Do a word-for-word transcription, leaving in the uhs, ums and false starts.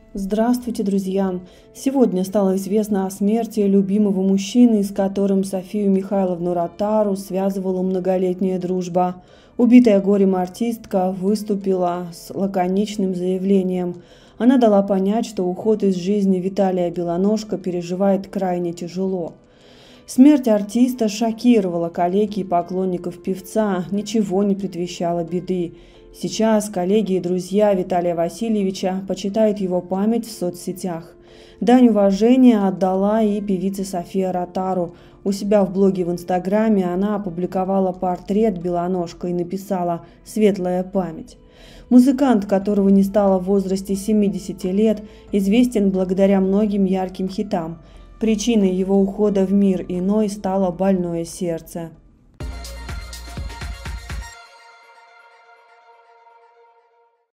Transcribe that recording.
Здравствуйте, друзья! Сегодня стало известно о смерти любимого мужчины, с которым Софию Михайловну Ротару связывала многолетняя дружба. Убитая горем артистка выступила с лаконичным заявлением. Она дала понять, что уход из жизни Виталия Белоножко переживает крайне тяжело. Смерть артиста шокировала коллег и поклонников певца, ничего не предвещало беды. Сейчас коллеги и друзья Виталия Васильевича почитают его память в соцсетях. Дань уважения отдала и певица София Ротару. У себя в блоге в Инстаграме она опубликовала портрет Белоножко и написала «Светлая память». Музыкант, которого не стало в возрасте семидесяти лет, известен благодаря многим ярким хитам. Причиной его ухода в мир иной стало больное сердце.